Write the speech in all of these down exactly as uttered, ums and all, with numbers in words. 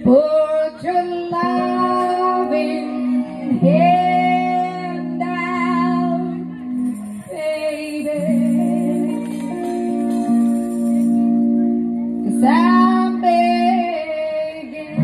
Put your loving hand out, baby, 'cause I'm begging.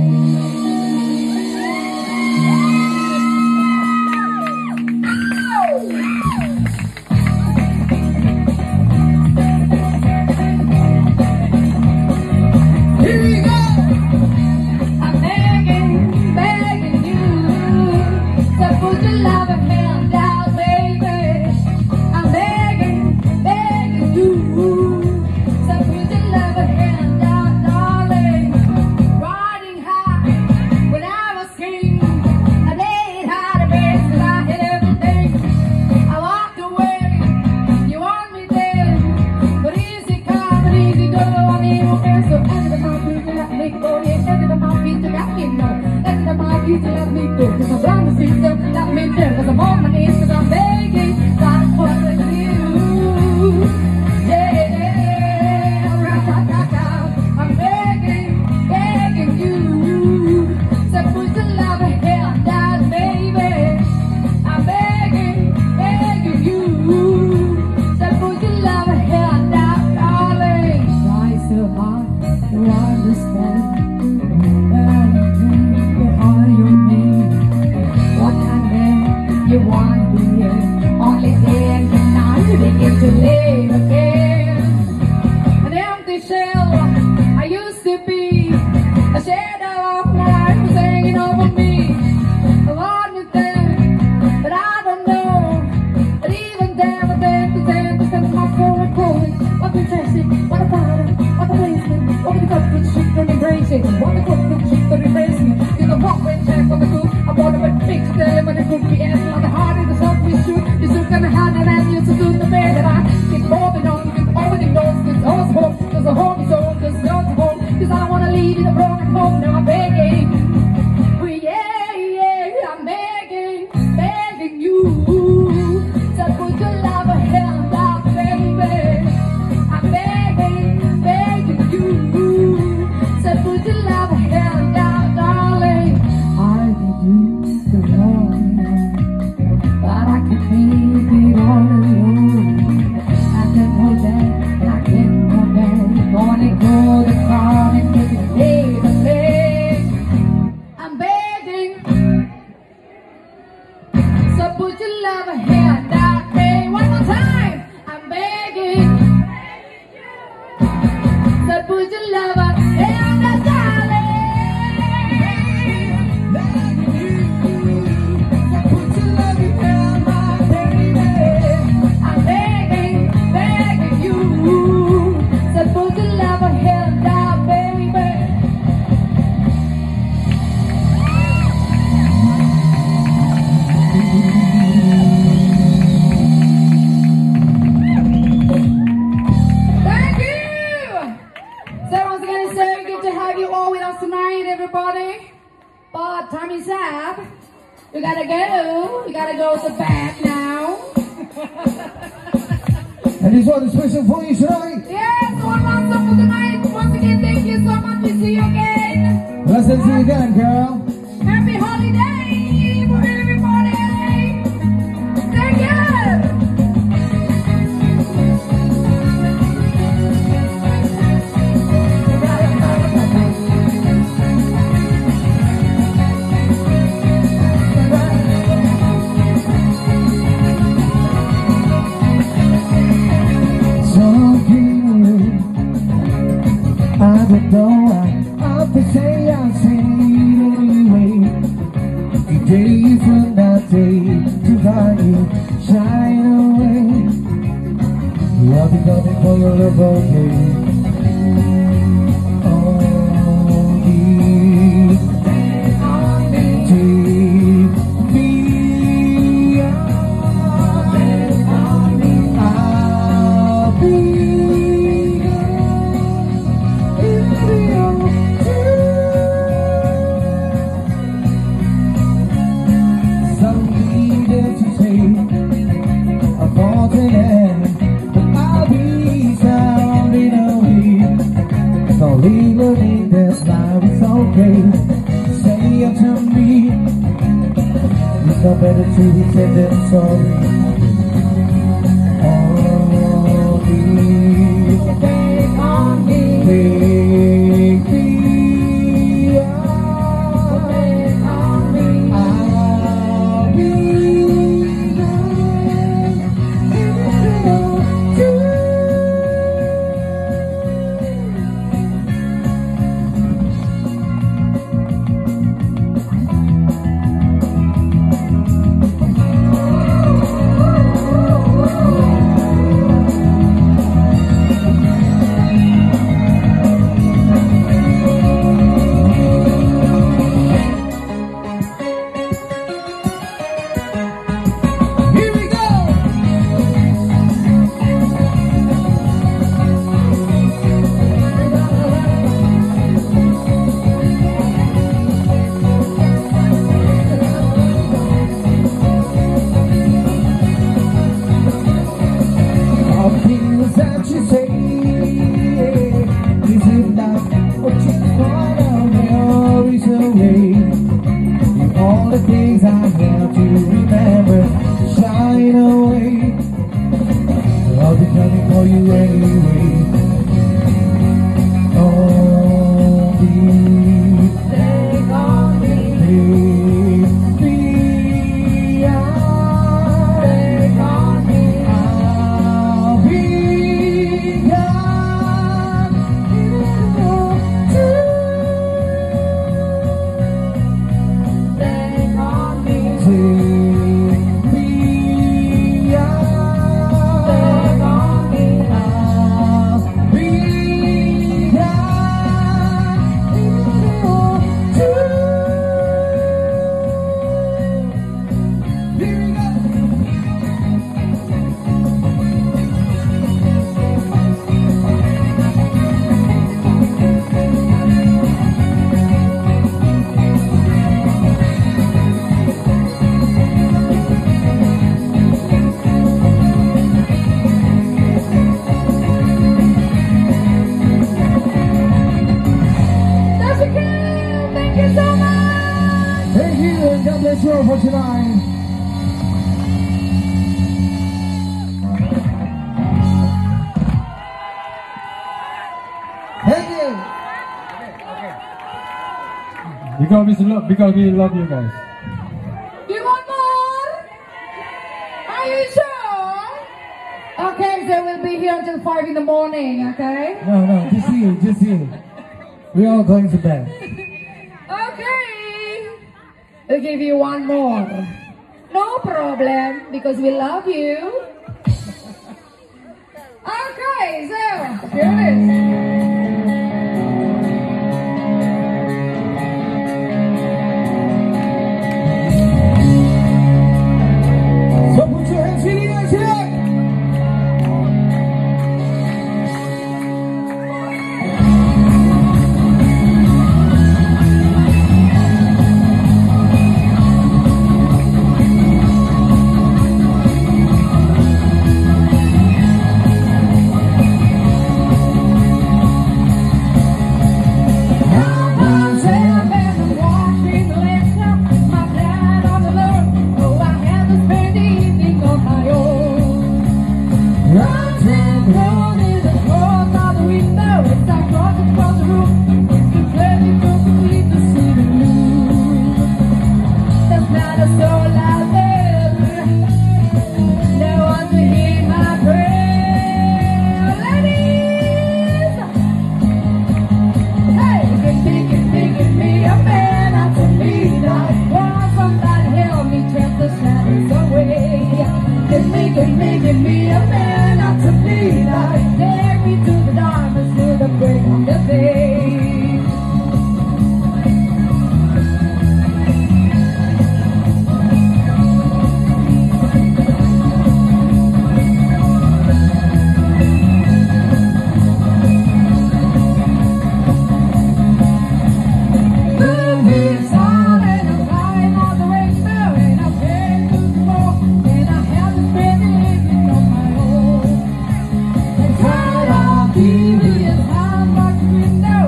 Here we go. I'm begging, begging you to put your loving hand out, baby. I'm begging, begging you to put your loving hand out, darling. Riding high when I was king, I laid high to bed till I had everything. I walked away, you want me there, but easy come and easy go. I need no fear, so end of my feet to let me go. Yeah, end of my feet to let me know. End of my feet to let me go. 'Cause I'm down the street, so let me there. 'Cause I'm on my knees, 'cause I'm begging, gotta put with you. Yeah, yeah, right, right, right, right. I'm begging, begging you to put your loving hand out, baby. I'm begging, begging you to put your loving hand out, darling. Try so hard to understand everything behind your name. What I meant, you want me in. Only then can I begin to live again. An empty shell I used to be, a shadow of my life was hanging over me. I want you there, but I don't know. But even there, but then, but then, but then my phone is calling. What we testing? What about it? What the placement? What we got good shit from embracing? What the good good shit from embracing? You can walk and check on the cool. I want to be fixed there when it could be as on the heart of the self we shoot. You still gonna have it and you still do the bed that I keep moving on. Cause everything knows it's always home. Cause the home is home, cause no to home. Cause I don't wanna leave you the broken home. Now I'm begging. Well, yeah, yeah, I'm begging, begging you to put your loving hand out, baby. I'm begging, begging you to put your loving hand out, darling. I did you the wrong, but I can make it all alone. I can hold that, I can hold that. Gonna go the car and take it day to day. I'm begging, so put your loving hand out, baby. One more time. I'm begging, so put your loving hand out, darling. Begging you, so put your loving hand out, baby. I'm begging, begging you, so put your loving hand out, baby. Thank you! So once again, it's so good to have you all with us tonight, everybody. But time is up. We gotta go. We gotta go to bed now. And this one is special for you tonight. Yes, one last song for tonight. Once again, thank you so much. We see you again. Let's see you again, girl. Happy holiday for everybody. Thank you. I don't know, I have to say I'll say it anyway. Today from that day to find you shine away. I'll be coming for your love, okay. Living this life is so okay. Say it to me. It's not better to be said than sorry. Oh, please take on me. Take me out. Take on me. I'll be for tonight. Thank you. Because we love, because we love you guys. You want more? Are you sure? Okay, so we'll be here until five in the morning, okay? No, no, just you, just you. We're all going to bed. Okay. We'll give you one more. No problem, because we love you. Okay, so here it is. So put your hands in the air today. T V is high, but you know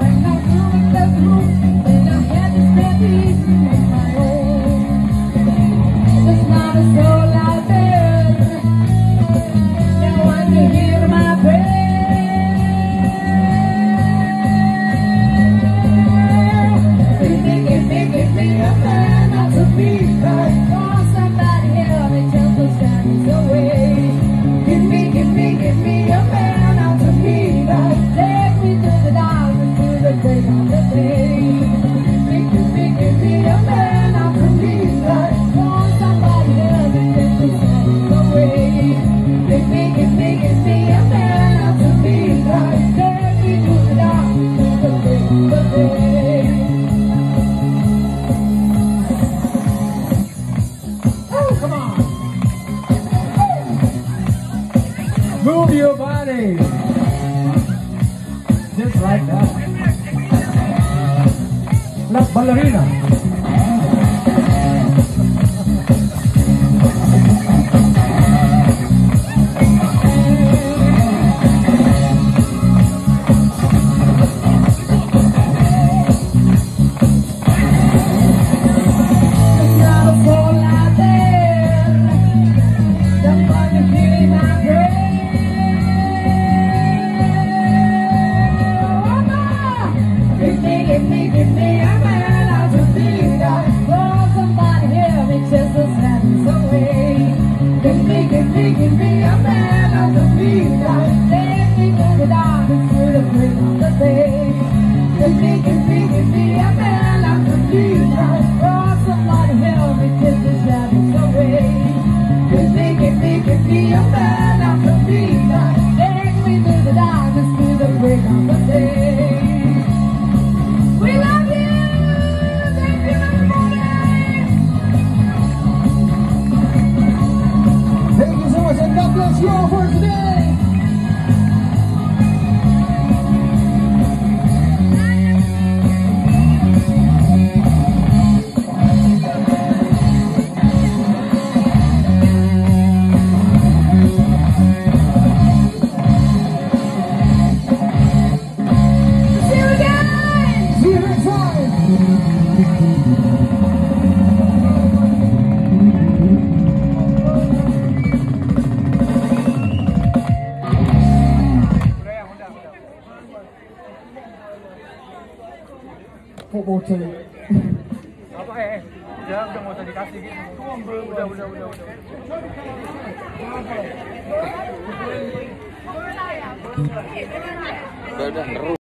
La ballerina. Football team. Apa eh? Udah, udah mau usah dikasih gitu. Udah, udah, udah, udah. Udah, udah,